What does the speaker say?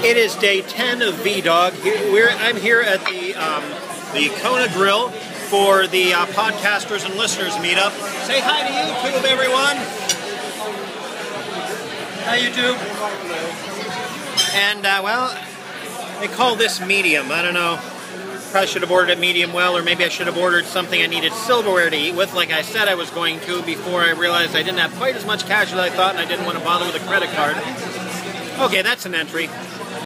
It is day 10 of VEDAug. I'm here at the Kona Grill for the podcasters and listeners meetup. Say hi to YouTube, everyone. Hi, YouTube. And, well, they call this medium. I don't know. Probably should have ordered it medium well, or maybe I should have ordered something I needed silverware to eat with, like I said I was going to, before I realized I didn't have quite as much cash as I thought, and I didn't want to bother with a credit card. Okay, that's an entry.